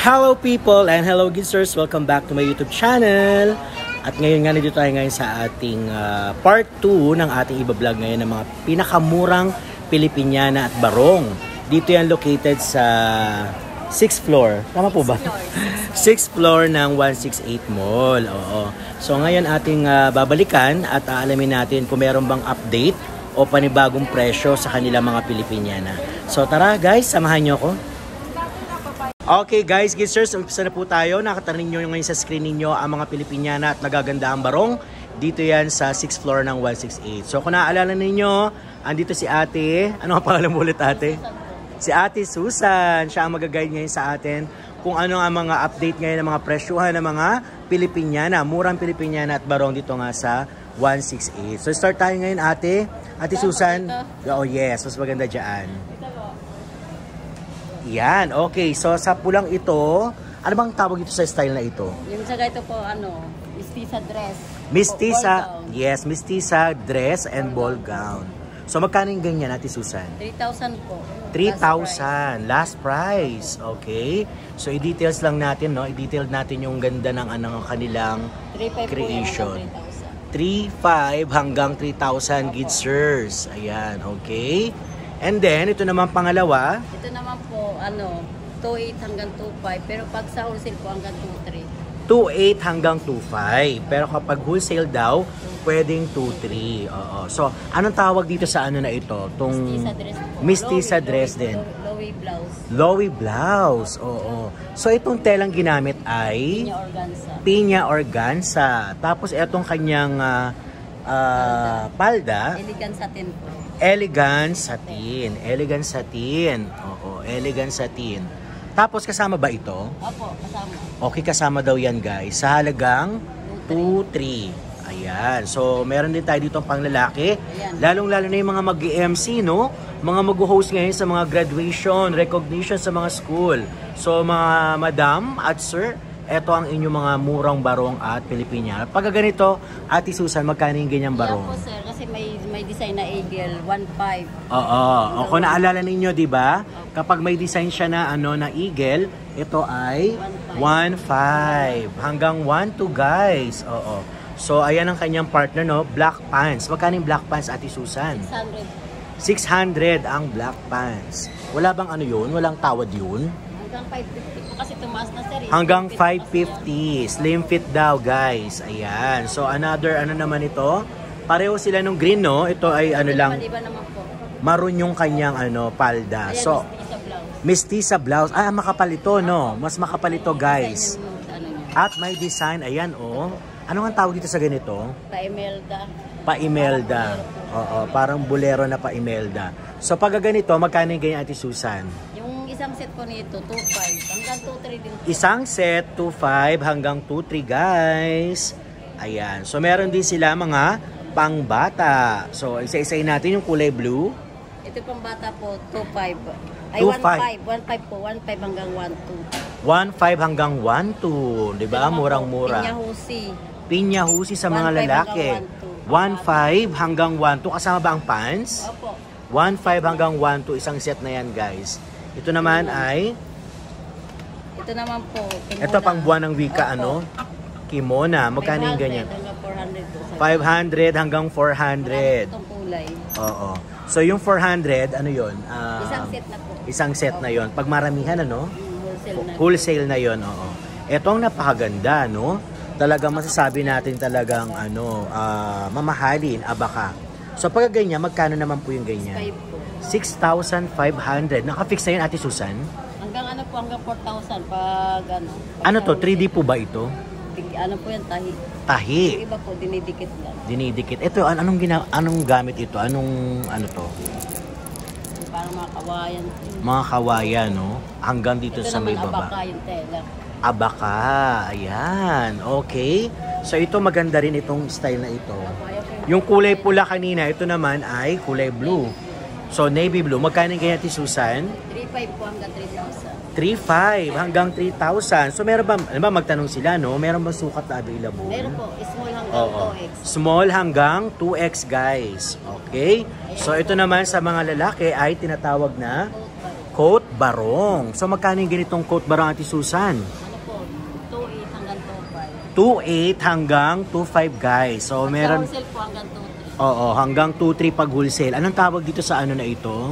Hello people and hello Gizzers! Welcome back to my YouTube channel. At ngayon nga nandito tayo ngayon sa ating part 2 ng ating iba-vlog ngayon ng mga pinakamurang Pilipiniana at barong. Dito yan located sa 6th floor. Tama po ba? 6th floor ng 168 Mall. Oo. So ngayon ating babalikan at aalamin natin kung meron bang update o panibagong presyo sa kanilang mga Pilipiniana. So tara guys, samahan nyo ako. Okay guys, Gizzers, umpisa na po tayo. Nakatanin nyo ngayon sa screen ninyo ang mga Pilipiniana at nagagandahang barong. Dito yan sa 6th floor ng 168. So kung naaalala ninyo, andito si ate. Ano ang pangalan mo ulit ate? Si ate Susan. Siya ang mag-guide ngayon sa atin kung ano ang mga update ngayon ng mga presyuhan ng mga Pilipiniana. Murang Pilipiniana at barong dito nga sa 168. So start tayo ngayon ate. Ate Susan. Oh yes, mas maganda dyan. Yan, okay. So sa pulang ito, ano bang tawag ito sa style na ito? Yung sa ito po, mistisa dress. Mistisa, yes, mistisa dress and ball gown. So magkano yung ganyan, Ate Susan? 3,000 po. 3,000, last price. Okay. So i-details lang natin, no? I-detail natin yung ganda ng kanilang 3,500 creation. 3,500 hanggang 3,000 Gizzers. Ayan, okay. And then, ito naman pangalawa. Ito naman po, 2,800 hanggang 2,500. Pero pag sa wholesale po hanggang 2,300. 2,800 hanggang 2,500. Pero kapag wholesale daw, pwedeng 2,300. Oo. So, anong tawag dito sa ano na ito? Mistisa dress po. Mistisa dress din. Lowy blouse. Lowy blouse. Oo. So, itong telang ginamit ay Pinya organza. Pinya organza. Tapos, itong kanyang palda. Elegant satin po. Elegant satin. Elegant satin. Oo, elegant satin. Tapos kasama ba ito? Opo, kasama. Okay, kasama daw yan guys. Sa halagang 2,300. Ayan. So, meron din tayo dito pang lalaki. Lalong-lalo na yung mga mag-MC, no? Mga mag-host ngayon sa mga graduation, recognition sa mga school. So, mga madam at sir, ito ang inyong mga murang barong at Pilipiniana. Pag ganito, Ate Susan, magkano yung ganyang barong? Yan po sir, kasi may design na eagle, 1,500. Oo. O kung naalala ninyo, di ba? Kapag may design siya na na eagle, ito ay 1,500 hanggang 1,200 guys. Oo. So ayan ang kanyang partner, no? Black pants. Magkano yung black pants, Ate Susan? 600. 600 ang black pants. Wala bang yun? Walang tawad yun? Hanggang 550 po kasi tumaas na sir. Hanggang 550. Slim fit daw guys. Ayan. So another naman ito. Pareho sila nung green, no? Ito ay lang. Iba naman po. Maroon yung kanyang palda. Ayan, So mistisa blouse. Mistisa blouse. Makapal ito, no? Mas makapal ito guys. At may design. Ayan, oh. Ano ang tawag dito sa ganito? Pa-Imelda. Pa-Imelda. Oo, parang bolero na pa-Imelda. So pag ganito, magkano yung ganyan, Ate Susan? Yung isang set po nito, 2,500 hanggang 2,300 din po. Isang set, 2,500 hanggang 2,300 guys. Ayan. So meron din sila mga pangbata. So isa-isayin natin yung kulay blue. Ito pang bata po, 2,500. Ay, 1,500 po. 1,500 hanggang 1,200. 1,500 hanggang 1,200. Diba? Murang-mura. Pinya Husi. Pinya Husi sa mga lalaki. 1,500 hanggang 1,200. Kasama ba ang pants? Opo. 1,500 hanggang 1,200. Isang set na yan, guys. Ito naman ay... Ito naman po, kimona. Ito pang buwan ng wika, Opo. Kimona. Magkano yung ganyan? 500 500 hanggang 400 po. hanggang 400. Itong kulay. Oo. So yung 400, ano yun? Isang set na po. Isang set na yun. Pag maramihan, Wholesale na. Wholesale na yun, oo. Ito ang napakaganda, no? Talagang masasabi natin talagang, mamahalin, abaka. So pag ganyan, magkano naman po yung ganyan? 6,500. Naka-fix na yun, Ate Susan? Hanggang hanggang 4,000 pag Ano to? 3D po ba ito? Ano po yan, tahi. Tahi. Yung iba po, dinidikit lang. Dinidikit. Ito, anong gamit ito? Anong, to? Parang mga kawayan. Mga kawayan, no? Hanggang dito ito sa may baba. Ito naman abaka yung tela. Abaka. Ayan. Okay. So, ito maganda rin itong style na ito. Yung kulay pula kanina, ito naman ay kulay blue. So, navy blue. Magkano ganyan, Ate Susan? 3,500 po hanggang 3,000. 3,500 hanggang 3,000. So, meron ba, magtanong sila, no? Meron ba sukat na available? Meron po. Small hanggang 2X. Small hanggang 2X, guys. Okay? So, ito naman sa mga lalaki ay tinatawag na coat barong. So magkano yung ganitong coat barong, Ate Susan? Ano po, 2.8 hanggang 2.5. 2.8 hanggang 2.5 guys. So meron... Wholesale po hanggang 2.3. Oo, hanggang 2.3 pag wholesale. Anong tawag dito sa ano na ito?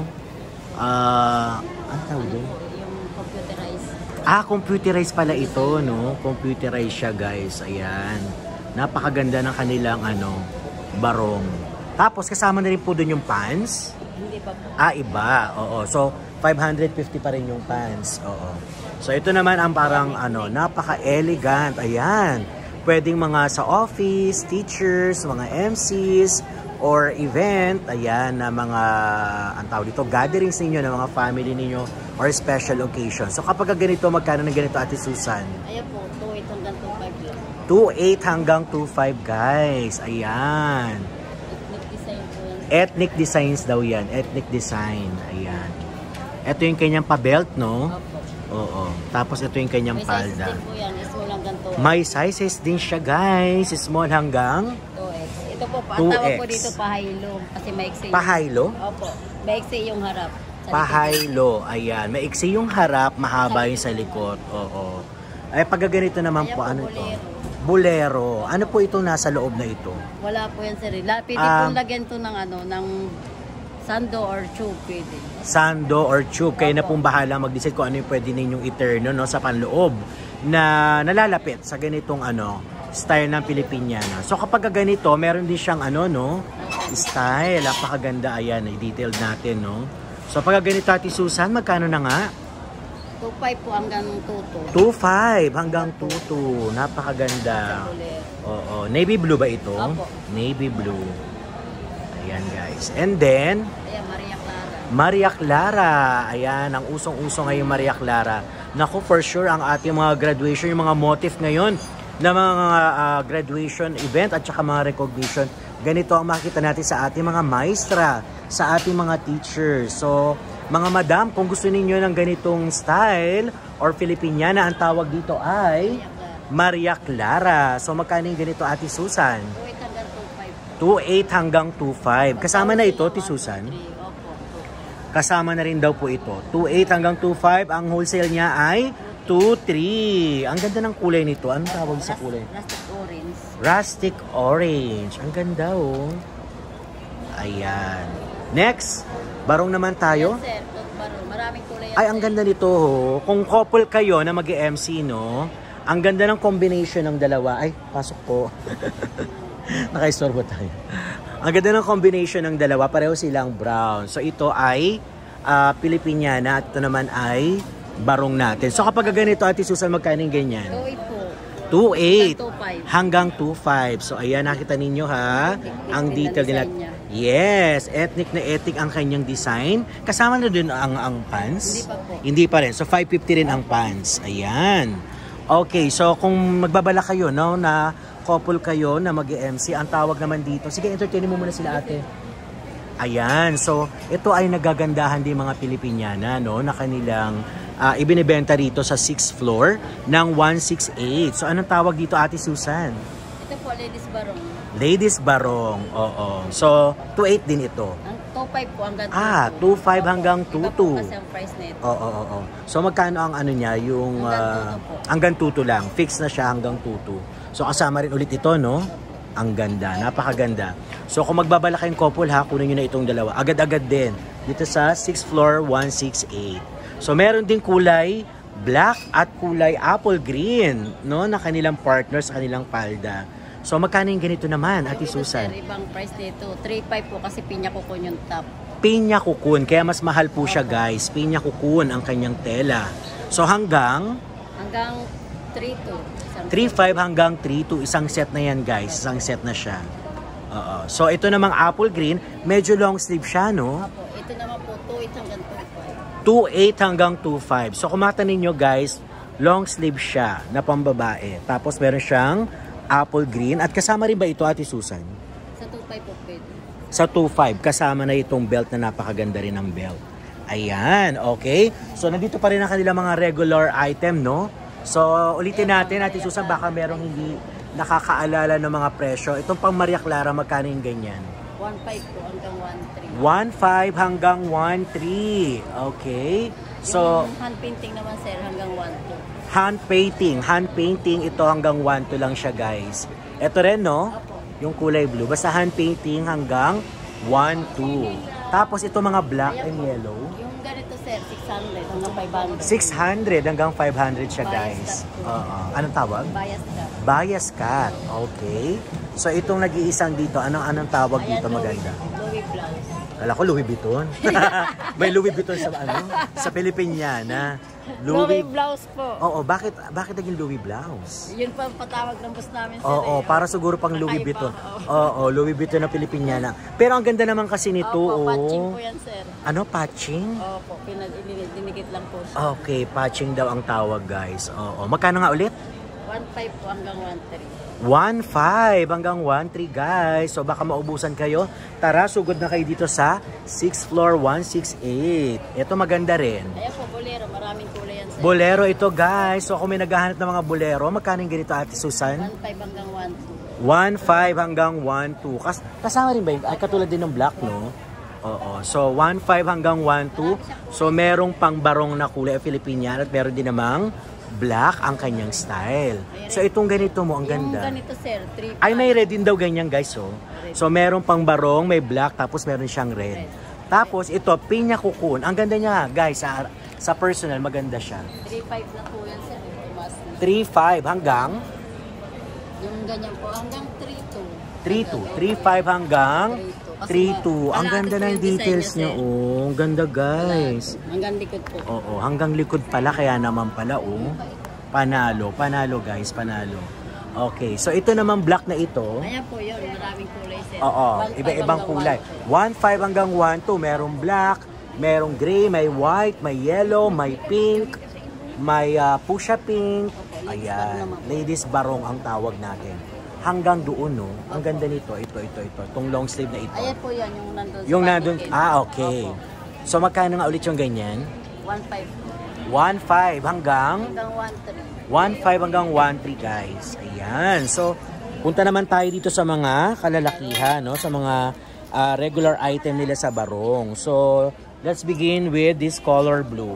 Anong tawag doon? Yung computerized. Computerized pala ito, no? Computerized siya, guys. Ayan. Napakaganda ng kanilang, barong. Tapos, kasama na rin po doon yung pants. Hindi pa po. Iba. Oo. So, 550 pa rin yung pants. Oo. So, ito naman ang parang, napaka-elegant. Ayan. Pwedeng mga sa office, teachers, mga MCs, or event, ayan, na mga, ang tawag dito, gatherings ninyo, ng mga family ninyo, or special occasion. So kapag ganito, magkano na ganito, Ate Susan? Ayan po, 2.8 hanggang 2.5 lang. 2.8 hanggang 2.5, guys. Ayan. Ethnic design po yan. Ethnic designs daw yan. Ethnic design. Ayan. Ito yung kanyang pa-belt, no? Opo. Oo. Tapos ito yung kanyang May sizes palda. din po yan, small hanggang 2X. May sizes din siya, guys. Small hanggang 2X. Ito po, ang 2X. tawag po dito pahilo. Kasi maiksi yung... pahilo. Opo, maiksi yung harap. Sa Pahilo. Ayan. Maiksi yung harap, mahaba yung sa likod. Oo. Ay, pag ganito naman Ayan po, po, ano ito? bolero. Bolero. Ano po itong nasa loob na ito? Wala po yan, sir. Pwede po lagyan to ng ng sando or tube, pwede. Sando or tube. Kayo na Opo. pong bahala mag-decide kung ano yung pwede ninyong iterno, no, sa panloob na nalalapit sa ganitong style ng Pilipiniana. So kapag ganito, meron din siyang style. Napakaganda. Ayan, i-detailed natin, no? So pag ganito, Ate Susan, magkano na nga? 2.5 po hanggang 2.2. 2.5 hanggang 2.2. Napakaganda. Oo. Navy blue ba ito? Opo. Navy blue. Ayan, guys. And then, Ayan, Maria Clara. Maria Clara. Ayan, ang usong-uso ngayon Maria Clara. Naku, for sure, ang ating mga graduation, yung mga motif ngayon na mga graduation event at saka mga recognition, ganito ang makikita natin sa ating mga maestra, sa ating mga teachers. So, mga madam, kung gusto ninyo ng ganitong style or Filipiniana, ang tawag dito ay Maria Clara. So, magkano yung ganito, Ate Susan? 2.8 hanggang 2.5. Kasama na ito, Ate Susan? Kasama na rin daw po ito. 2.8 hanggang 2.5. Ang wholesale niya ay 2.3. Ang ganda ng kulay nito. Anong tawag sa kulay? Rustic orange. Rustic orange. Ang ganda, oh. Ayan. Next, barong naman tayo. Yes, sir. Barong. Maraming kulay yan, Ay, ang sir. ganda nito, oh. Kung couple kayo na mag-MC, no? Ang ganda ng combination ng dalawa. Ay, pasok po. Naka-istorbo tayo. Ang ganda ng combination ng dalawa. Pareho silang brown. So, ito ay Pilipiniana at ito naman ay barong natin. So, kapag ganito, Ate Susan, magkano yung ganyan? 2.8 po. 2.8 hanggang 2.5. So, ayan, nakita ninyo, ha? Ang detail nila. Yes, ethnic na ethnic ang kanyang design. Kasama na din ang pants? Hindi pa po. Hindi pa rin. So, 550 rin ang pants. Ayan. Okay, so kung magbabala kayo, no, na couple kayo na mag-MC, ang tawag naman dito. Sige, entertainin mo muna sila, ate. Ayan, so ito ay nagagandahan din mga Pilipiniana, no, na kanilang ibinibenta rito sa 6th floor ng 168. So anong tawag dito, Ate Susan? Ito po, ladies barong. Ladies barong, oo. So 2.8 din ito. Ang 2.5 po hanggang 2.2. 2.5 hanggang 2.2. Iba po kasi ang price nito. Oo. So magkano ang ano niya, yung hanggang 2.2 lang. Fix na siya hanggang 2.2. So kasama rin ulit ito, no? Ang ganda, napakaganda. So kung magbabala kayong couple, ha, kunin nyo na itong dalawa. Agad-agad din. Dito sa 6th floor, 168. So meron din kulay black at kulay apple green, no, na kanilang partner sa kanilang palda. So magkano yung ganito naman, Ate Susan? Sir, ibang price nito. 3.5 po kasi pinya kukun yung top. Pinya kukun, kaya mas mahal po siya, guys. Pinya kukun ang kanyang tela. So hanggang 3.2. 3.5 hanggang 3.2, isang set na yan, guys. Isang set na siya. So ito namang apple green, medyo long sleeve siya, no? Apo, ito naman po 2.8 hanggang 2.8 hanggang 2.5. So kung makita ninyo, guys, long sleeve siya na pambabae. Tapos meron siyang apple green. At kasama rin ba ito, Ate Susan? Sa 2.5 po pwede. Sa 2.5, kasama na itong belt na napakaganda rin ng belt. Ayan, okay. So nandito pa rin ang kanilang mga regular item, no? So ulitin natin, Ate Susan, baka merong hindi nakakaalala ng mga presyo. Itong pang Maria Clara, magkano yung ganyan? 1.5 po hanggang 1.3. 1.5 hanggang 1.3. Okay. So, yung hand painting naman sir, hanggang 1-2. hand painting ito hanggang 1-2 lang siya guys. Ito rin no, Opo. yung kulay blue. Basta hand painting hanggang 1-2. Tapos ito mga black and yellow. Yung ganito sir, 600 hanggang 500. 600 hanggang 500 siya guys. Anong tawag? Bias ka. Bias cut. Okay. So itong nag-iisang dito, anong tawag dito maganda? Louis blouse. Kala ko Louis Vuitton. May Louis Vuitton sa sa Pilipinyana. Louis blouse po. Oo, bakit naging Louis blouse? Yun pa ang patawag ng boss namin sir. Oo, para siguro pang Louis Vuitton. Oo, Louis Vuitton na Pilipinyana. Pero ang ganda naman kasi nito. Opo, patching po yan sir. Ano, patching? Opo, dinikit lang po siya. Okay, patching daw ang tawag guys. Oo, magkano nga ulit? 1.5 po hanggang 1.3. 1.5 hanggang 1.3 guys. So baka maubusan kayo. Tara, sugod na kayo dito sa 6th floor 168. Ito maganda rin. Ayan po, bolero. Maraming kulay yan sir. Bolero ito guys. So kung may naghahanap ng mga bolero, magkano yung ganito Ate Susan? 1.5 hanggang 1.2. 1.5 hanggang 1.2. Kasama rin ba yun? Ay, katulad din ng black, no? Oo. So 1.5 hanggang 1.2. So merong pangbarong na kulay Filipinian at meron din namang black ang kanyang style. So itong ganito mo, ang ganda. Yung ganito sir, 3.5. Ay, may red din daw ganyan guys, oh. So meron pang barong, may black, tapos meron siyang red. Tapos ito, pinya kukun. Ang ganda niya guys, sa personal, maganda siya. 3.5 na po yan sir. 3.5 hanggang? Yung ganyan po, hanggang 3.2. 3.5 hanggang 3.2. Ang ganda ng details niya, oh. Ang ganda guys. Hanggang likod po. Oo, hanggang likod pala, kaya naman pala, oh. Panalo guys, panalo. Okay, so ito naman black na ito. Ayan po yun, maraming kulay sir. Oo, 1.5 iba-ibang kulay. 1.5 hanggang 1.2, merong black, merong gray, may white, may yellow, may pink, may fuchsia pink. Ayan, ladies barong ang tawag natin. Hanggang doon, no? Ang ganda nito, ito. Itong long sleeve na ito. Ayan po yan, yung nandun. Yung nandun, okay. So magkano nga ulit yung ganyan? 1.5 po. 1.5 hanggang? Hanggang 1.3. 1.5 hanggang 1.3 guys. Ayan. So, punta naman tayo dito sa mga kalalakihan, no? Sa mga regular item nila sa barong. So, let's begin with this color blue.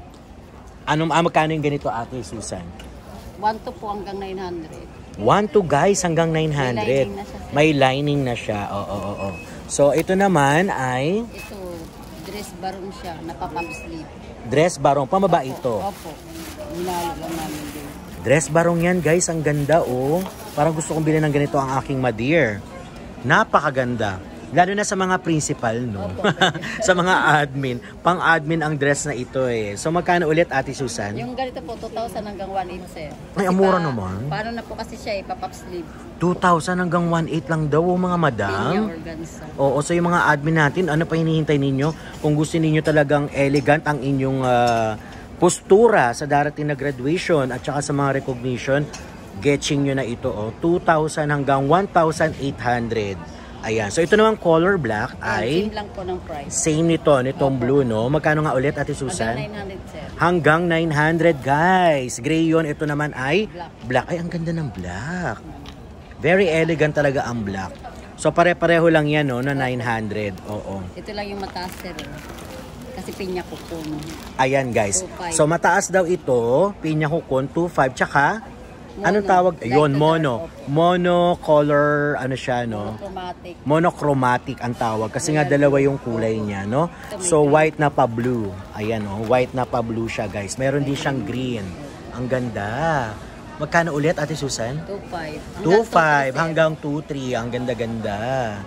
Magkano yung ganito Ate Susan? 1.2 po hanggang 900. 1.2 guys hanggang 900. May lining na siya. Oo. So, ito naman ay? Ito, dress barong siya, napapap sleeve. Dress barong. Pamaba ito. Opo. Minalo lang namin din. Dress barong yan guys. Ang ganda oh. Parang gusto kong bilhin ng ganito ang aking madear. Napakaganda. Lalo na sa mga principal, no? Sa mga admin. Pang-admin ang dress na ito eh. So magkano ulit Ate Susan? Yung ganito po, 2,000 hanggang 1.8 sir. Ay, amura naman. Paano na po kasi siya pop-up sleeve. 2,000 hanggang 1.8 lang daw mga madam. Pinya organza. Oo, so yung mga admin natin, ano pa hinihintay ninyo? Kung gusto ninyo talagang elegant ang inyong postura sa darating na graduation at saka sa mga recognition, getching nyo na ito. 2,000 hanggang 1,800. Ayan. So ito naman color black ay same lang po ng price. Same nitong blue, no? Magkano nga ulit Ate Susan? Hanggang 900 sir. Hanggang 900 guys. Gray yun. Ito naman ay black. Ay, ang ganda ng black. Very elegant talaga ang black. So pare-pareho lang yan, no? Na 900. Oo. Ito lang yung mataas sir. Kasi pinya kukun. Ayan guys. 2.5. So mataas daw ito. Pinya kukun 2.5. Tsaka anong tawag? Ayun, mono. Mono color, ano siya, no? Monochromatic. Monochromatic ang tawag. Kasi nga dalawa yung kulay niya, no? So, white na pa blue. Ayan, no? White na pa blue siya, guys. Meron din siyang green. Ang ganda. Magkano ulit, Ate Susan? 2.5. 2.5 hanggang 2.3. Ang ganda-ganda.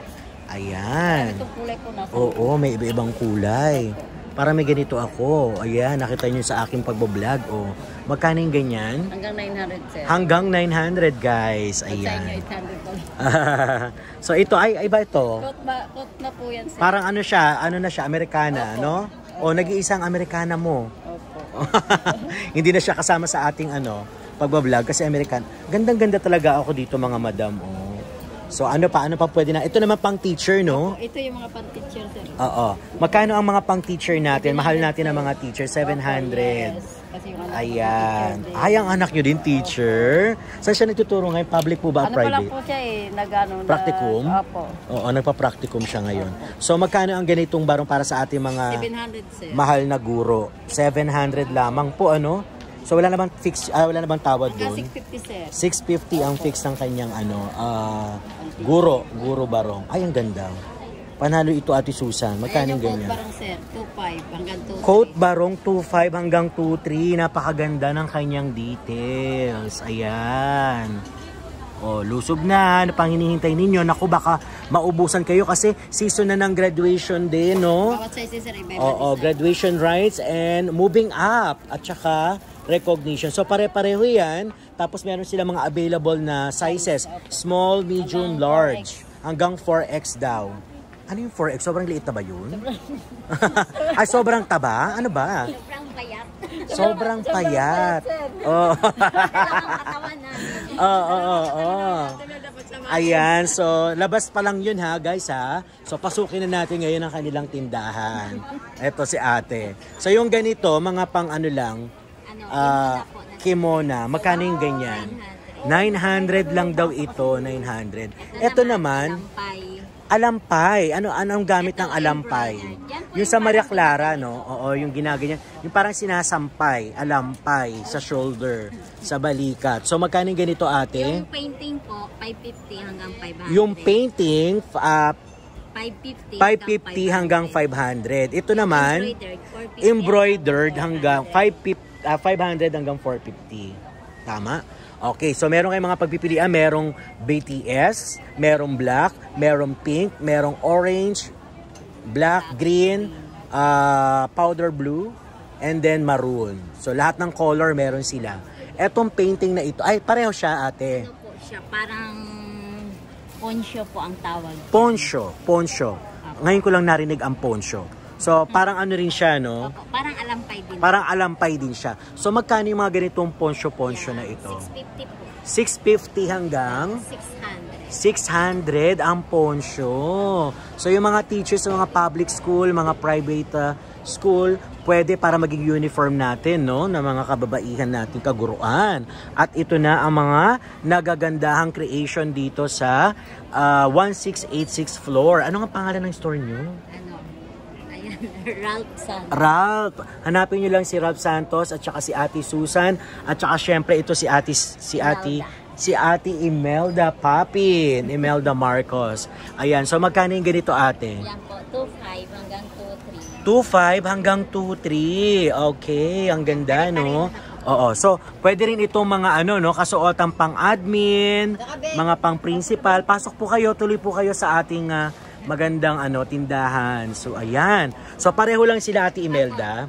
Ayan. Itong kulay po nasa. Oo, may iba-ibang kulay. Para may ganito ako. Ayan, nakita nyo sa aking pagbablog. Oh. Magkano yung ganyan? Hanggang 900 sir. Hanggang 900 guys. At sa inyo Ayan. 800 po. So ito ay iba ito. Coat na po yan sir. Parang ano siya, Amerikana, no? O nag-iisang Amerikana mo. Opo. Hindi na siya kasama sa ating pagbablog kasi American. Gandang-ganda talaga ako dito mga madam. Oh. So ano pa pwede na? Ito naman pang teacher, no? Ito yung mga pan-teacher, sir. Oo. Magkano ang mga pang teacher natin? Mahal natin ang mga teacher, 700. Yes. Kasi yung anak ko, Ayan. teacher din. Ay, ang anak nyo din, teacher. Saan siya nagtuturo ngayon? Public po ba? Ano pa lang Private? po siya nag-ano na... Practicum? Opo. Oo, nagpa-practicum siya ngayon. So, magkano ang ganitong barong para sa ating mga 700, sir. mahal na guro? 700 lamang po, ano? So, wala namang fix, wala namang tawad Hanggang doon. 650, sir. 650 ang fix ng kanyang guro barong. Ay, ang ganda. Panalo ito, Ate Susan. Magkano Ayan yung ganyan? coat barang, sir. 2.5 hanggang 2.3. Coat barong 2.5 hanggang 2.3. Napakaganda ng kanyang details. Ayan. O, lusob na. Ano pang hinihintay ninyo? Naku, baka maubusan kayo kasi season na ng graduation din, no? Bawat size, sir, iba-iba Oo, design. graduation rights and moving up. At saka recognition. So, pare-pareho yan. Tapos, meron sila mga available na sizes. Small, medium, large. Hanggang 4X daw. Ano yung 4X? Sobrang liit na ba yun? Ay, sobrang taba? Ano ba? Sobrang payat. Sobrang payat. Oh. Katawan na. Oo. Ayan, so labas pa lang yun ha, guys ha. So pasukin na natin ngayon ang kanilang tindahan. Ito si ate. So yung ganito, mga pang ano lang, kimona. Magkano yung ganyan? 900 lang daw ito, 900. Ito naman, alampay. Anong gamit ng alampay? Yung sa Maria Clara, no? Oo, yung ginaganyan. Yung parang sinasampay, alampay, sa shoulder, sa balikat. So, magkano yung ganito, ate? Yung painting po, 550 hanggang 500. Yung painting, 550 550 hanggang 500. Ito naman, embroidered hanggang 500 hanggang 450. Tama? Okay, so meron kayong mga pagpipilian. Merong BTS, merong black, merong pink, merong orange, black, green, powder blue, and then maroon. So lahat ng color meron sila. Etong painting na ito, ay pareho siya, ate. Ano po siya? Parang poncho po ang tawag. Poncho. Ngayon ko lang narinig ang poncho. So parang ano rin siya, no? Opo, parang alampay din. Parang alampay din siya. So magkano yung mga ganitong poncho na ito? 650 po. 650 hanggang 600. 600 ang poncho. So yung mga teachers sa mga public school, mga private school, pwede para maging uniform natin, no, na mga kababaihan natin kaguruan. At ito na ang mga nagagandahang creation dito sa 1686 floor. Ano nga pangalan ng store nyo? Ralph Santos. Ralph. Hanapin nyo lang si Ralph Santos at saka si Ate Susan at saka syempre ito si Ate Imelda Papin, Imelda Marcos. Ayan, so magkano yung ganito, ate? Yan po, 2.5 hanggang 2.3. 2.5 hanggang 2.3. Okay, ang ganda, no? Oo, so pwede rin itong mga kasuotan pang admin, mga pang principal. Pasok po kayo, tuloy po kayo sa ating magandang tindahan. So ayan. So pareho lang sila, Ate Imelda.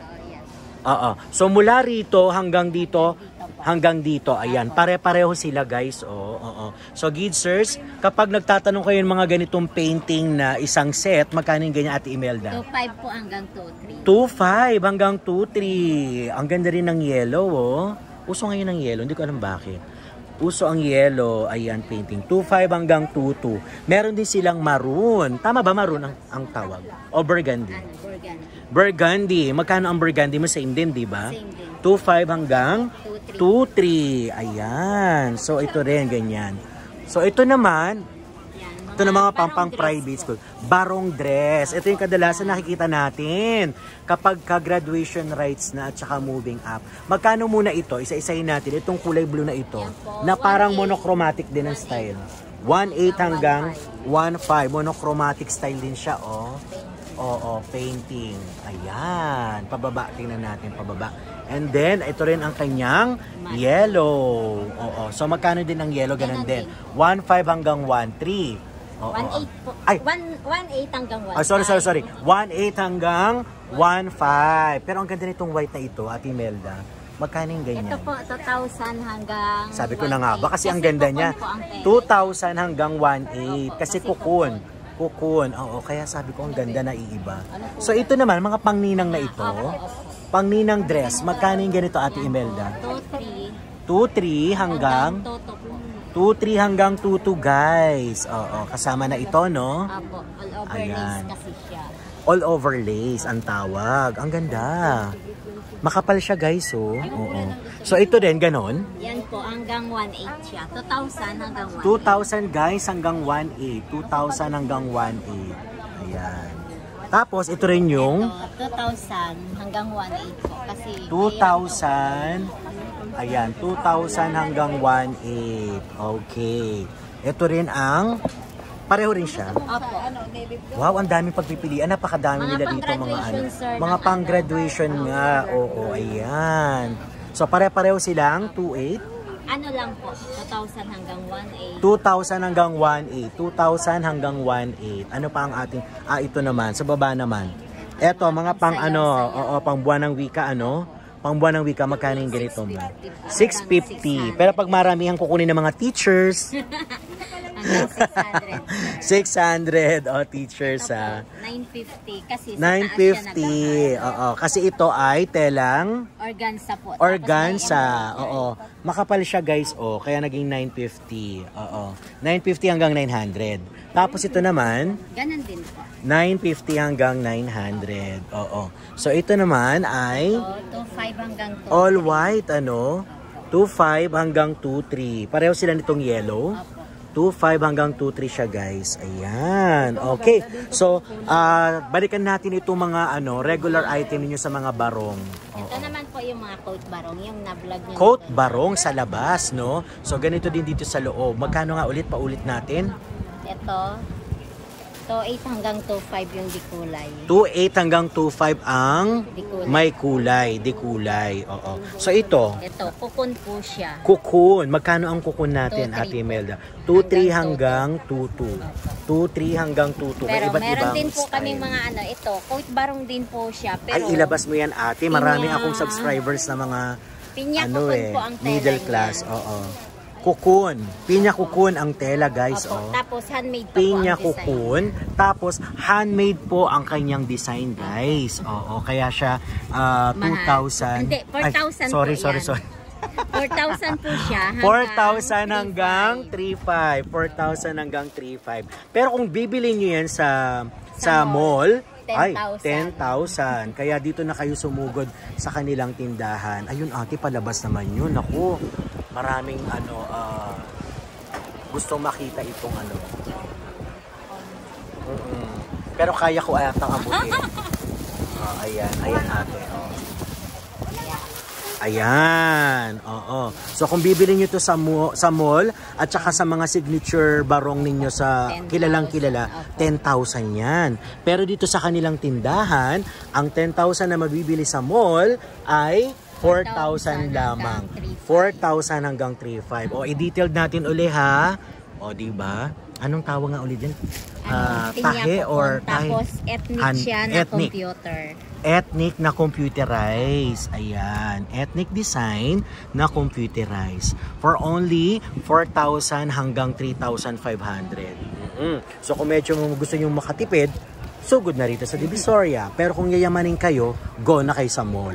Oo. So mula rito hanggang dito, ayan, pare-pareho sila, guys. Oo. So Gidsers, kapag nagtatanong kayo ng mga ganitong painting na isang set, magkano yung ganyan, Ate Imelda? 2.5 po hanggang 2.3. 2.5 hanggang 2.3. Ang ganda rin ng yellow, oh. Uso ngayon ng yellow, hindi ko alam bakit. Uso ang yellow, ayan, painting. 2.5 hanggang 2.2. Meron din silang maroon. Tama ba maroon ang tawag? O burgundy? Burgundy. Magkano ang burgundy mo? Same din, di ba? Same din. 2.5 hanggang 2.3. Ayan. So, ito rin, ganyan. So, ito naman, ito na mga pang private school. Barong dress. Ito yung kadalasan nakikita natin kapag ka-graduation rights na at saka moving up. Magkano muna ito? Isa-isahin natin. Itong kulay blue na ito na parang monochromatic din ang style. 1.8 hanggang 1.5. Monochromatic style din siya, oh. Oo, painting. Ayan. Pababa. Tingnan natin, pababa. And then, ito rin ang kanyang yellow. Oo. So, magkano din ang yellow? Ganun din. 1.5 hanggang 1.3. 1.8 po. Ay. 1.8 hanggang 1.5. Sorry. 1.8 hanggang 1.5. Pero ang ganda nitong white na ito, Ate Imelda. Magkano yung ganyan? Ito po, 2,000 hanggang Sabi ko na nga ba, kasi ang Kasi ganda kukun niya. po ang pera. 2,000 hanggang 1.8. Kasi kasi kukun. Oo, kaya sabi ko ang ganda na iiba. So ito naman, mga pangninang na ito. Pangninang dress. Magkano yung ganito, Ate Imelda? 2.3 2.3 hanggang 2.3 hanggang 2.2 guys. Oo, kasama na ito, no? Apo, all over Ayan. lace kasi siya. All over lace ang tawag. Ang ganda. Makapal siya guys, oh. Oo. So ito din, ganon? Yan po, hanggang 1.8 siya. 2,000 hanggang 1.8. 2,000 guys hanggang 1.8. 2,000 hanggang 1.8. Ayan. Tapos ito rin yung Ito, 2,000 hanggang 1.8 po. Kasi 2,000. Ayan, 2,000 hanggang 1.8. Okay. Ito rin ang pareho rin siya. Opo. Wow, ang daming pagpipilian. Napakadami Mga nila dito mga pang-graduation, sir, mga ng pang-graduation nga. Oo, ayan. So pare-pareho silang 2.8. Ano lang po, 2,000 hanggang 1.8. 2,000 hanggang 1.8. 2,000 hanggang 1.8. Ano pa ang ating ito naman sa baba naman. Eto mga pang oo, pang buwan ng wika Pang buwan ng wika magkano yung ganito mo? 650. Pero pag maramihan kukunin ng mga teachers, Hanggang 600. 600 teachers Ito po, 950 kasi sa 950. taas siya nagkakaroon. Oo, kasi ito ay telang Organza po. organza. Oo. Makapal siya guys, kaya naging 950. Oo. 950 hanggang 900. Tapos ito naman, Ganon din po. 950 hanggang 900. Oo. So ito naman ay So, 2.5 hanggang 2. all white 2.5 hanggang 2.3. Pareho sila nitong yellow. 2.5 hanggang 2.3 siya guys. Ayan. Okay. So, balikan natin itong mga regular item niyo sa mga barong. Ito naman po yung mga coat barong, yung na-vlog nyo. Coat barong sa labas, no? So, ganito din dito sa loob. Magkano nga ulit? Paulit natin. Ito, 2.8 hanggang 2.5 yung di kulay. 2.8 hanggang 2.5 ang Di kulay. may kulay, di kulay. Oo. So, ito. Ito, kukun po siya. Kukun. Magkano ang kukun natin, 2.3 Ate Imelda? po. 2.3 hanggang 2.2. 2.3 hanggang 2.2. Pero Iba't meron ibang din po style. kaming mga ito, coat barong din po siya. Pero Ay, ilabas mo yan, ate. Marami Pinya. akong subscribers na mga pinya kukun po ang tela middle niya. class. Oo. Kukun. Pinya kukun ang tela, guys. Opo, tapos handmade pa Pinya po ang design. kukun. Tapos, handmade po ang kanyang design, guys. Oo. Kaya siya, 2,000. Hindi, 4,000 sorry, po sorry, yan. sorry. 4,000 po siya. 4,000 hanggang 3,500. 4,000 hanggang 3,500. Pero kung bibili nyo yan sa mall, 10,000. ay, 10,000. Kaya dito na kayo sumugod sa kanilang tindahan. Ayun, ate, palabas naman yun. Ako, maraming gustong makita itong Pero kaya ko ayatang abutin. Ayan, ayan ate. Ayan, oo. So kung bibili nyo to sa mall at saka sa mga signature barong ninyo sa 10,000. kilalang kilala, 10,000 yan. Pero dito sa kanilang tindahan, ang 10,000 na mabibili sa mall ay 4,000 lamang. 4,000 hanggang 3,500. O, i-detailed natin uli ha. O, diba? Anong tawag nga ulit din? Tahe or tahe? Tapos ethnic siya na ethnic. computer. Ethnic na computerized. Ayan. Ethnic design na computerized. For only 4,000 hanggang 3,500. So kung medyo gusto nyo makatipid, sugod na rito sa Divisoria. Pero kung yayamanin kayo, go na kayo sa mall.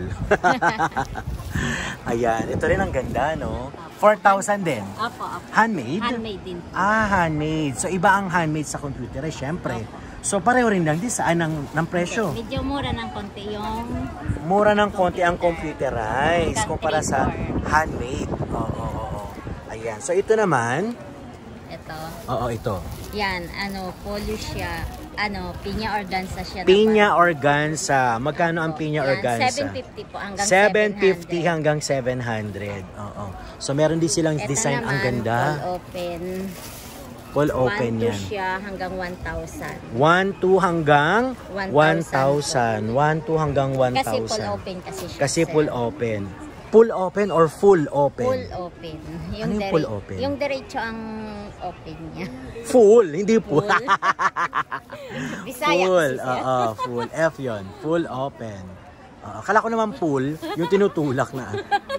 Ayan. Ito rin ang ganda, no? 4,000 din. Opo. Handmade? Handmade din. Handmade. So iba ang handmade sa computerized, syempre. So pareho rin lang design ng presyo. Medyo mura ng konti yung... Mura ng konti ang computerized kumpara sa 3,400. handmade. Oo. Ayan. So ito naman. Ito. Oo, ito. Yan, polish siya. Pinya organza siya. Pinya organza. Magkano ang pinya Yan, organza? 750 po hanggang 750 hanggang 700. Oo. So meron din silang Ito design naman, ang ganda. full open. Full open 1,2 yan. siya hanggang 1,000. 1,2 hanggang 1,000. 1,000. 1,2 hanggang 1,000. Kasi full open kasi siya. Kasi sir. full open. Full open or full open? Full open. Ano yung full open? Yung diretso ang open niya. Full, hindi full. Full. Bisaya Full, kasi siya. full. F yun. Full open. Akala ko naman full, yung tinutulak na.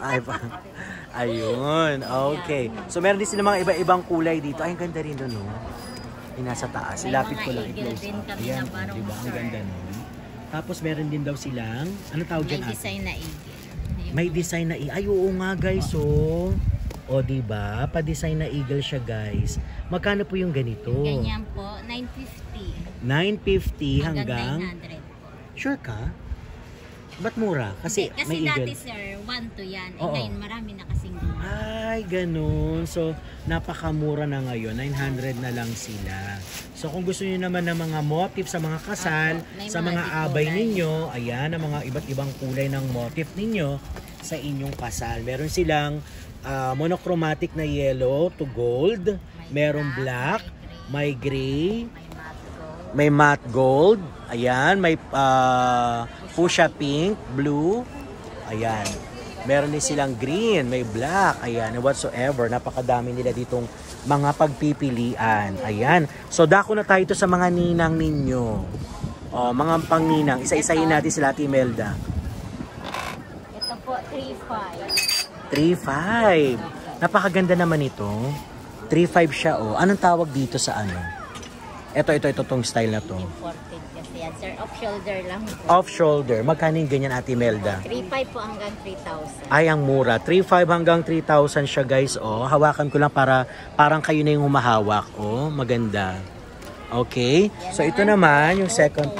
Ayun, okay. So meron din sila mga iba-ibang kulay dito. Ay, ang ganda rin doon, no? Yung nasa taas. May Ilapit mga ko lang. eagle din kami na barong, diba? Ang sir. ganda nun. Tapos meron din daw silang, ano tawag May dyan, ate? design na eagle. May design na ay oo nga guys, oh. O, diba? Pa-design na eagle siya, guys. Magkano po yung ganito? Ganyan po, 950. 950 hanggang 900 po. Sure ka? Ba't mura? Kasi Kasi may eagle. dati sir, 1 to yan. Oo. Ngayon marami na kasing ganyan. Ay, ganun. So, napakamura na ngayon. 900 na lang sila. So, kung gusto niyo naman ng mga motif sa mga kasal, Opo, may sa mga mga abay kulay. ninyo, ayan, ang mga iba't ibang kulay ng motif ninyo sa inyong kasal. Meron silang monochromatic na yellow to gold. Meron black, may gray, May matte gold. may matte gold. Ayan, may fuchsia pink, blue. Ayan. Meron din silang green, may black. Ayan, and whatsoever. Napakadami nila ditong mga pagpipilian. Ayan. So, dako na tayo ito sa mga ninang ninyo. O, mga pangninang. Isa-isahin natin sila, Ate Imelda. Ito po, 3.5. 3.5. Napakaganda naman ito. 3.5 siya, oh. Anong tawag dito sa ano? Ito, tong style na to. Imported kasi yan sir. Off shoulder lang po. Off shoulder. Magkano yung ganyan, Ate Imelda? 3.5 po hanggang 3,000. Ay, ang mura. 3.5 hanggang 3,000 siya, guys. Oh, hawakan ko lang para parang kayo na yung humahawak. Oh, maganda. Okay. Yan So, ito naman, yung second.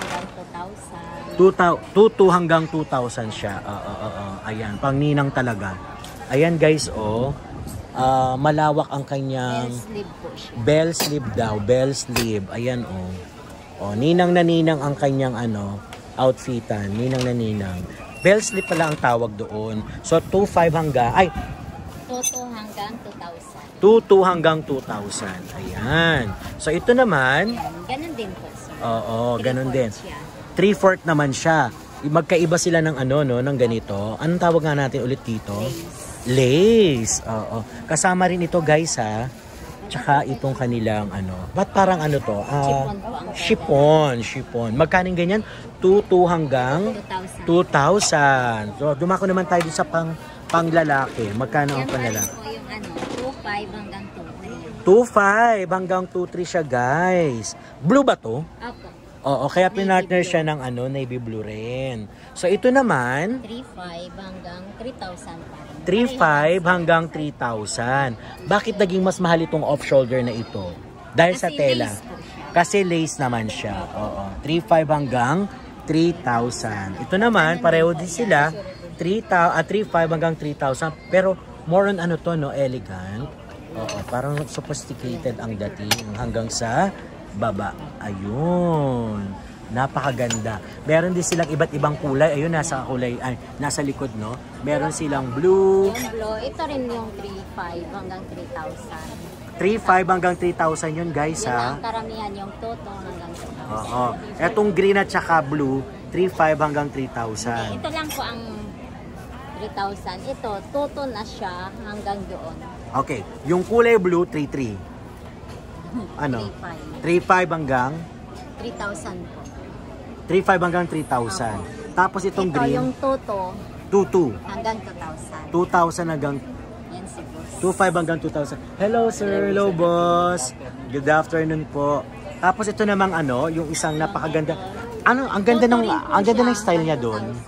2 hanggang 2,000. 2,000 siya. Ayan, pang ninang talaga. Ayan, guys, oh. Malawak ang kanyang Bell sleeve po siya. bell sleeve daw. Bell sleeve. Ayan, oh. Oh, ninang na ninang ang kanyang ano, outfitan. Ninang na ninang. Bell sleeve pala ang tawag doon. So, 2.5 hanggang, ay, 2 hanggang 2,000. 2 hanggang 2,000. Ayan. So, ito naman, Ganun din po sir. oo, ganun din. 3/4 siya. 3/4 naman siya. Magkaiba sila ng ano, no, ng ganito. Anong tawag nga natin ulit dito? Lace. Oo. Kasama rin ito, guys, ha. Tsaka itong kanilang ano. Ba't parang ano to? Chiffon po ang Chiffon. Magkano ganyan? 2 hanggang 2,000. 2,000. So, dumako naman tayo sa panglalaki. Magkano ang Yan pa rin panglalaki? po yung ano, 2.5 hanggang 2,300. 2.5 hanggang 2.3 siya, guys. Blue ba to? Opo. Oo, kaya Navy pinartner blue. siya ng ano, navy blue rin. So, ito naman, 3.5 hanggang 3,000 pa rin. 3.5 hanggang 3,000. Bakit naging mas mahal itong off-shoulder na ito? Dahil sa Kasi tela. lace po siya. Kasi lace naman siya. Oo. 3.5 hanggang 3,000. Ito naman, pareho din sila. 3.5 hanggang 3,000. Pero more on ano to, no? Elegant. Oo. Parang sophisticated ang dating hanggang sa baba. Ayun. Napakaganda. Meron din silang iba't ibang kulay. Ayun, nasa kulay, ay, nasa likod, no? Meron silang blue. Yung blue, ito rin yung 3.5 hanggang 3,000. 3.5 hanggang 3,000 yun, guys, Yun ha? ang karamihan yung toto hanggang 2,000. Oo. Etong green at saka blue, 3.5 hanggang 3,000. Ito lang po ang 3,000. Ito, toto na siya hanggang doon. Okay. Yung kulay blue, 3.3. Ano? 3.5 hanggang? 3,000 po. 3.5 hanggang 3,000. Tapos itong Ito green, yung toto 2.2. hanggang 2,000. 2,000 hanggang Yan si boss. 2.5 hanggang 2,000. Hello, sir. Hello, boss. Good afternoon po. Tapos ito namang ano, yung isang napakaganda. Ano, ang ganda Toto ng rin po ang ganda ng siya, style niya hanggang doon.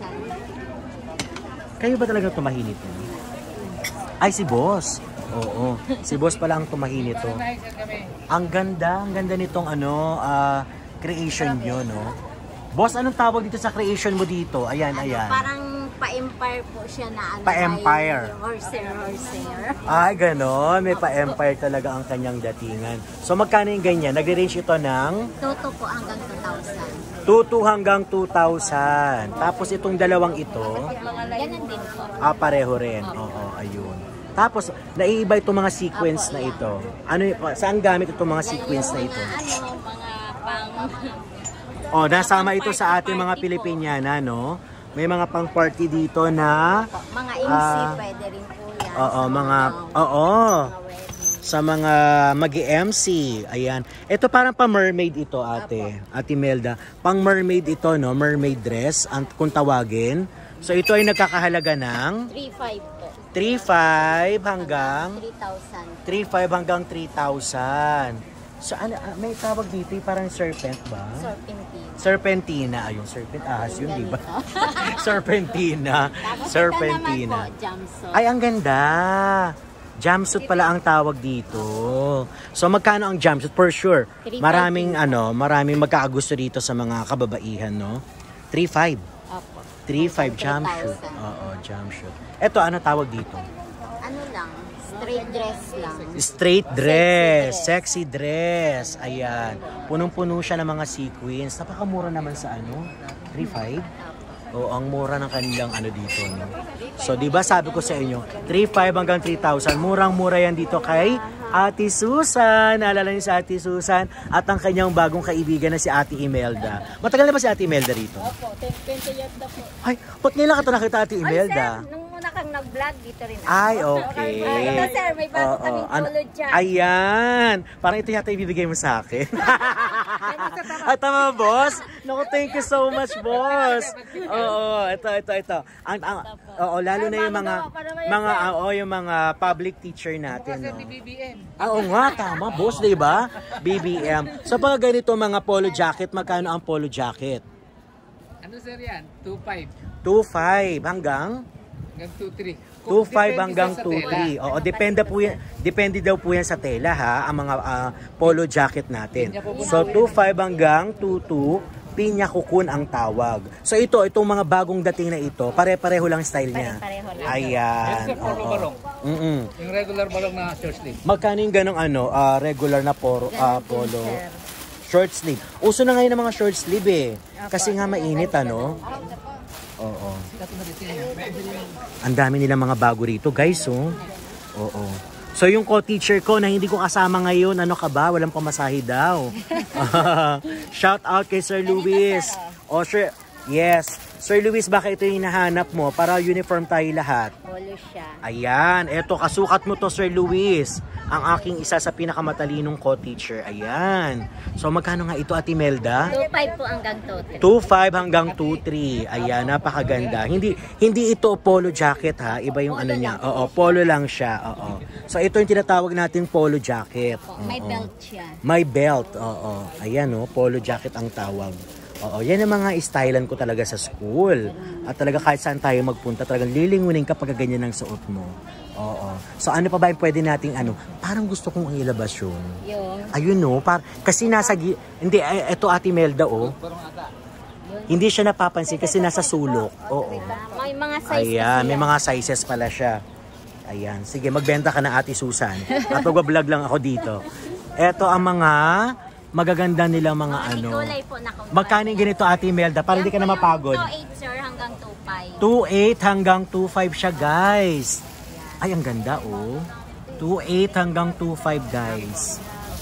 2,000. Kayo ba talaga tumahin ito? Ay, si boss. Oo. Si boss pala ang tumahin nito. Ang ganda nitong ano, creation nyo, no? Boss, anong tawag dito sa creation mo dito? Ayan, ayan. Parang pa-empire po siya na ano. Pa-empire. Horsehair. Ay, ganon. May pa-empire talaga ang kanyang datingan. So, magkano yung ganyan? Nagre-range ito ng Toto po hanggang 2,000. 2 hanggang 2,000. Tapos itong dalawang ito, Ganun din po. pareho rin. Oo, ayun. Tapos, naiiba itong mga sequence na ito. Ano, saan gamit itong mga sequence na ito? Ano, mga pang... Oh, nasama ito sa ating mga Pilipiniana, no? May mga pang-party dito na Mga MC pwede rin po yan. oo, sa mga magi-MC. Ayan. Ito parang pa-mermaid ito, ate. Ate Melda. Pang-mermaid ito, no? Mermaid dress, kung tawagin. So, ito ay nagkakahalaga ng 3,500 po. 3,500 hanggang 3,000. 3,500 hanggang 3,000. So, ano, may tawag dito, parang serpent ba? Serpentine. Serpentina. Ayun, serpent. Ahas yun, di ba? Serpentina. Tapos Serpentina. ito naman po, jumpsuit. Ay, ang ganda. Jumpsuit pala ang tawag dito. So magkano ang jumpsuit? For sure. Maraming magkakagusto dito sa mga kababaihan, no? 3,500. Opo. 3,500 jumpsuit. Oo, jumpsuit. Ito, ano tawag dito? Ano lang, straight dress lang. Straight dress. Sexy dress. Ayan. Punong-puno siya ng mga sequins. Napakamura naman sa 3,500? Oo, ang mura ng kanilang dito, no? So, di ba sabi ko sa inyo, 3,500 hanggang 3,000. Murang-mura yan dito kay Ate Susan. Naalala niyo si Ate Susan at ang kanyang bagong kaibigan na si Ate Imelda. Matagal na ba si Ate Imelda rito? Opo, 20 years na po. Ay, ba't ngayon lang ka nakita Ate Imelda? Ay, sir, nung muna kang nag-vlog dito rin. Ay, okay. Ito, sir, may bago kaming tulad dyan. Ayan. Parang ito yata ibibigay mo sa akin. At tama, boss? Naku, thank you so much, boss. Oo, ito. Oo, lalo na yung yung mga public teacher natin, no? Oo nga, tama, boss, 'di ba? BBM. So pag ganito mga polo jacket, magkano ang polo jacket? Ano sir yan? 2.5. 2.5 hanggang 2.3. 2.5 hanggang 2.3. Oo, depende daw po yan sa tela, ha, ang mga polo jacket natin. So 2.5 hanggang 2.2, pinya kukun ang tawag. So itong mga bagong dating na ito, pare-pareho lang style niya. Pare-pareho lang. Ayan. Yes, polo balong. Yung regular balong na short sleeve. Magkano yung ganong regular na polo? Short sleeve. Uso na ngayon ng mga short sleeve eh. Kasi nga mainit, ano? Oo. Ang dami nilang mga bago rito, guys, oh. Oo. So yung co-teacher ko na hindi ko kasama ngayon, ano ka ba? Walang pamasahe daw. Shout out kay Sir Luis. Oh, sir. Yes. Sir Luis, baka ito yung hinahanap mo para uniform tayo lahat. Polo siya. Ayan. Eto, kasukat mo to, Sir Luis. Ang aking isa sa pinakamatalinong co-teacher. Ayan. So magkano nga ito, Ate Melda? 2.5 po hanggang 2.3. 2.5 hanggang 2.3. Ayan, napakaganda. Hindi ito polo jacket, ha. Iba yung Polo niya. lang. Oo, polo lang siya. Oo. So ito yung tinatawag nating polo jacket. May Oo. belt siya. May belt. Oo. Ayan, oh, polo jacket ang tawag. Oo, yan ang mga stylan ko talaga sa school. At talaga kahit saan tayo magpunta, talagang lilingunin kapag ganyan ang suot mo. Oo. So ano pa ba yung pwede nating parang gusto kong ilabas yun. Yung Ayun, no, kasi nasa hindi, eto Ate Melda, oh. Hindi siya napapansin kasi nasa sulok. Oo. may mga size Ayan, kasi may yan. mga sizes pala siya. Ayan, sige, magbenta ka na Ate Susan. At magbablog lang ako dito. Eto ang mga magaganda nilang mga Kulay po na kung Magkano yung ganito, Ate Melda? Para hindi ka na mapagod. 2.8 sir hanggang 2.5. 2.8 hanggang 2.5 siya, guys. Ay, ang ganda, oh. 2.8 hanggang 2.5, guys.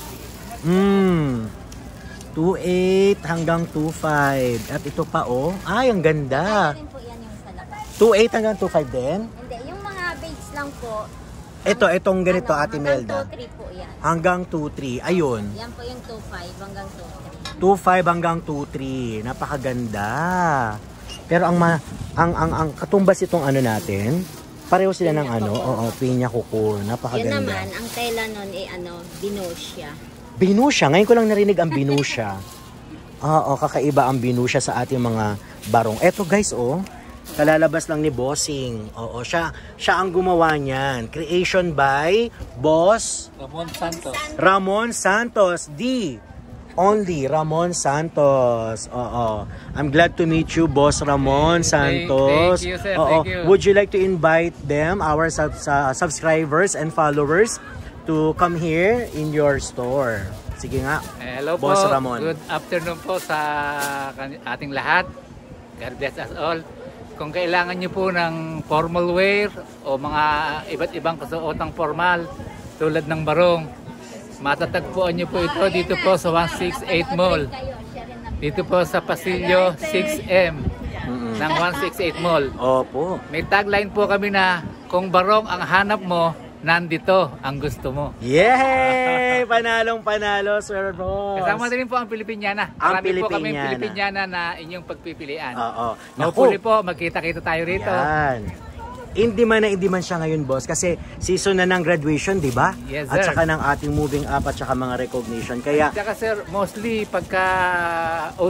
2.8 hanggang 2.5. At ito pa, oh. Ay, ang ganda. Ayun po yan yung sa labas. 2.8 hanggang 2.5 din? Hindi, yung mga beads lang po. Itong ganito, Ate Melda. Hanggang 2.3 po yan. Hanggang 2.3. Ayun. Yan po yung 2.5 hanggang 2.3. 2.5 hanggang 2.3. Napakaganda. Pero ang katumbas itong natin, pareho sila ng oo, pinya kuko. Yun Napakaganda. naman, ang tela nun binosya. Binusya. Ngayon ko lang narinig ang binusya. Oo, kakaiba ang binusya sa ating mga barong. Eto, guys, oh. Kalalabas lang ni Bossing. Oo, siya ang gumawa niyan. Creation by Boss Ramon Santos. Only Ramon Santos. Oo. I'm glad to meet you, Boss Ramon Santos. Thank you, sir. Oo. Thank you. Would you like to invite them, our subscribers and followers, to come here in your store? Sige nga. Hello Boss po. Ramon. Good afternoon po sa ating lahat. God bless us all. Kung kailangan nyo po ng formal wear o mga iba't ibang kasuotang formal tulad ng barong, matatagpuan nyo po ito dito po sa 168 Mall. Dito po sa Pasilyo 6M ng 168 Mall. Opo. May tagline po kami na, kung barong ang hanap mo, nandito ang gusto mo. Yay! Panalong-panalo, Sir Boss. Kasama din po ang Pilipiniana. Ang Marami po kami Pilipiniana. Pilipiniana na inyong pagpipilian. Oo. Hopefully po, magkita-kita tayo rito. Yan. Hindi man siya ngayon, boss, kasi season na ng graduation, di ba? Yes, At sir. saka ng ating moving up at saka mga recognition. Kaya, Saka sir, mostly pagka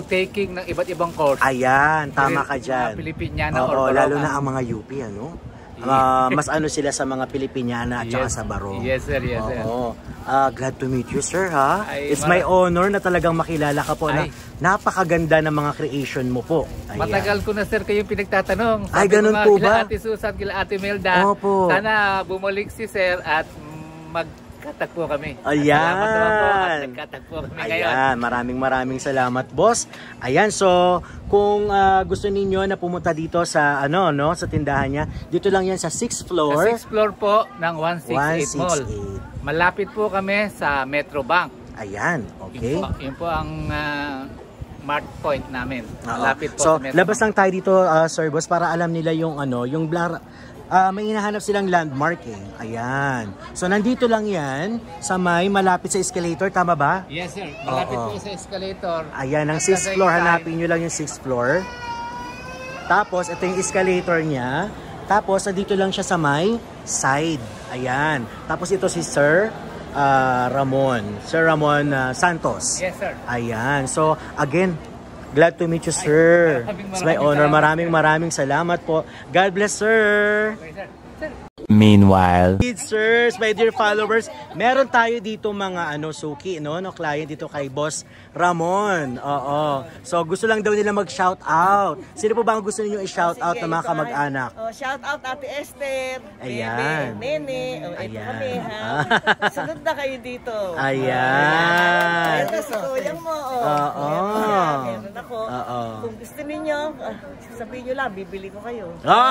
outtaking ng iba't ibang course. ayan, tama ka dyan. Mga Pilipiniana Oo, or lalo Baroka. na ang mga UP, ano? Mas ano sila sa mga Pilipiniana at saka sa baro. Yes sir, yes sir. Oo. Glad to meet you, sir, ha? Ay, It's my honor na talagang makilala ka po na napakaganda ng mga creation mo po. Ayan. Matagal ko na sir kayong pinagtatanong. Ay, ganun po ba? Kila Ate Susan, kila Ate Melda. Opo. Sana bumalik si sir at magkatagpo kami. Ayan. Salamat naman po at nagkatagpo kami ngayon. Ayan, maraming salamat, boss. Ayan, so kung gusto ninyo na pumunta dito sa sa tindahan niya, dito lang yan sa 6th floor. Sa 6th floor po ng 168 Mall. 168. Malapit po kami sa Metro Bank. Ayan, okay. Yun po ang mark point namin. Oo. Malapit po So, sa Metro labas Bank. lang tayo dito, sir boss, para alam nila yung yung may hinahanap silang landmark eh. Ayan. So, nandito lang yan sa malapit sa escalator, tama ba? Yes sir, malapit Oo. po sa escalator. Ayan, ang At 6th the floor, same time, hanapin nyo lang yung 6th floor. Tapos, ito yung escalator niya. Tapos, nandito lang siya sa may side. Ayan. Tapos, ito si Sir Ramon. Sir Ramon Santos. Yes sir. Ayan. So, again, glad to meet you, sir. It's my honor. Maraming salamat po. God bless, sir. Okay, sir. Sir. Meanwhile, Sirs, my dear followers, meron tayo dito mga suki, no, client dito kay Boss Ramon. Oo. So gusto lang daw nila mag-shout out. Sino po ba ang gusto niyo i-shout out na mga kamag-anak? Shout out Ate Esther, Ayan. Nene, ito Ayan. kami ha. Sunod na kayo dito. Ayan. Ito si Kuyang mo. Oo. Meron ako. Oo. Kung gusto ninyo, sabihin nyo lang, bibili ko kayo.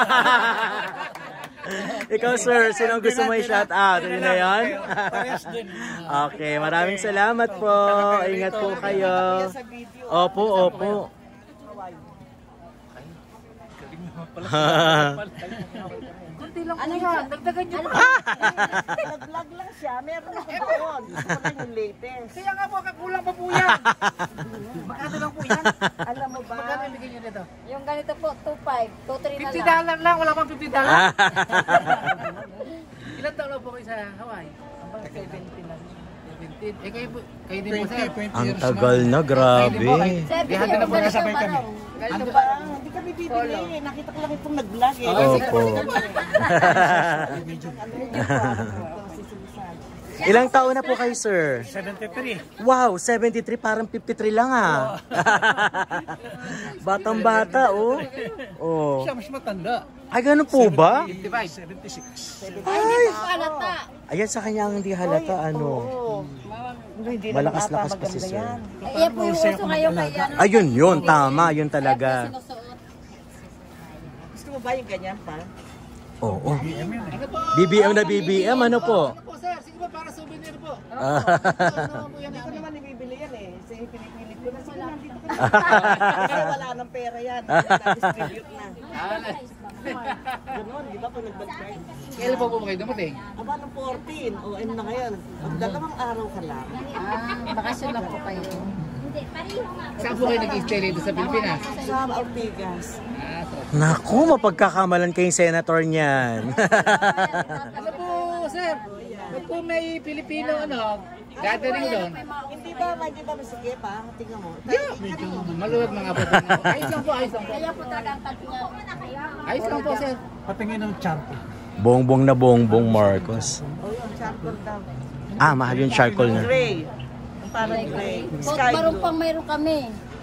Ikaw, sir, sino ang gusto mo i-shout out? Yun na yun? Okay, maraming salamat po. Ingat po kayo. Opo. Ano yan? Dagdagan nyo pa. Nag-vlog lang siya, meron ako doon. Gusto ko yung latest. Kaya nga po, kakulang pa po yan. Magkano lang po yan? Alam mo ba? Magkano ibigay nyo nito? Yung ganito po, 2.5, 2.3 na lang. $50 lang, wala pang $50. Ilan taon na po kayo sa Hawaii? 70 lang. 17. Kayo din po sir. Ang tagal na, grabe. Sir, Di hati na po ganito nasabay parang. Ano ba? Hindi kami bibili. Nakita ko lang itong nag-vlog eh. Opo. Ilang taon na po kayo, sir? 73. Wow, 73, parang 53 lang Batang-bata, oh. Oh. Siya mas matanda. Ay, ganun po ba? 55. 76. Ay, Halata. ayan sa kanya ang hindi halata, Hindi Malakas-lakas pa si sir. Ayan po yung uso ngayon kaya. Ayun yun, tama, yun talaga. Gusto mo ba yung ganyan pa? Oo. BBM na BBM, ano po? Ano po sir? Sige po, para souvenir po. Hindi ko naman ibibili yan eh. Kasi pinipilit ko na sila. Nandito ka na. Kasi wala nang pera yan. Na-distribute na. Ganon, di ba pag nag-birthday? Kailan po kayo dumating? Aba ng 14, o na ngayon. Pag 2 araw ka lang. Bakasyon lang po kayo. Saan po kayo nag-stay dito sa Pilipinas? Sa Ortigas. Naku, mapagkakamalan kayong senator niyan. Ano po sir? Ba't po may Pilipino gathering doon? Hindi ba masikip ha? Tingnan mo. Maluwag mga po. Ayos lang po, ayos lang po. Kaya po talaga ang tatlo. Ayos lang po sir. Bongbong na bongbong Marcos. O yun, charcoal daw. Mahal yung charcoal na. Gray. Parang gray. Coat Sky barong blue. pang mayroon kami.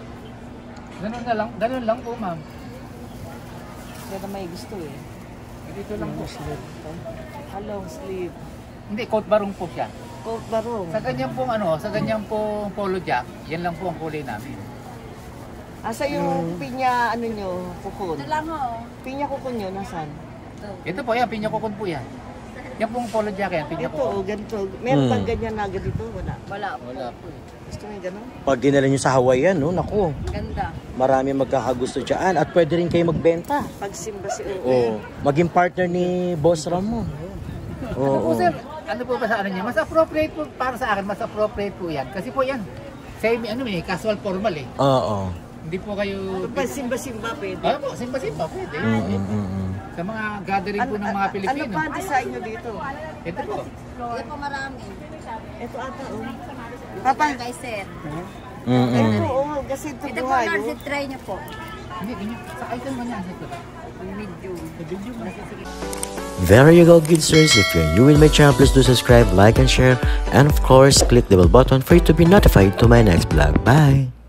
Ganun lang po ma'am. Yan ang may gusto eh. Dito lang po. A long sleeve. Hindi, coat barong po siya. Coat barong. Sa ganyan pong polo jack, yan lang po ang kulay namin. Asa yung pinya, nyo, kukun? Ito lang ho. Pinya kukun nyo, nasan? Ito po yan, pinya kukun po yan. Yan pong polo jack yan, pinya Ito, kukun. ganito. Meron bang ganyan na ganito? Wala. Wala po. Wala po eh. Gusto mo yung gano'n? Pag dinala nyo sa Hawaiian, naku, Ganda. marami magkakagusto dyan. At pwede rin kayo magbenta. Pagsimba si Uwe. Oo. Maging partner ni Boss Ramon. Ano po Oo. sir, ano po ba sa niya? Mas appropriate po para sa akin, mas appropriate po yan. Kasi po yan, same casual formal eh. Oo. Hindi po kayo... Pagsimba-simba pwede. Ano po, simba-simba pwede. Sa mga gathering po ng mga Ano Pilipino. pa ang design nyo dito? Ito po. Ito po marami. Ito ata, Papa, Kay sir. ito, kasi ito Ito po buhay. large try niyo po. Hindi, ganyan. Sa item mo niya. Medium. Sa video mo. There you go, good sirs. If you're new in my channel, please do subscribe, like, and share. And of course, click the bell button for you to be notified to my next vlog. Bye!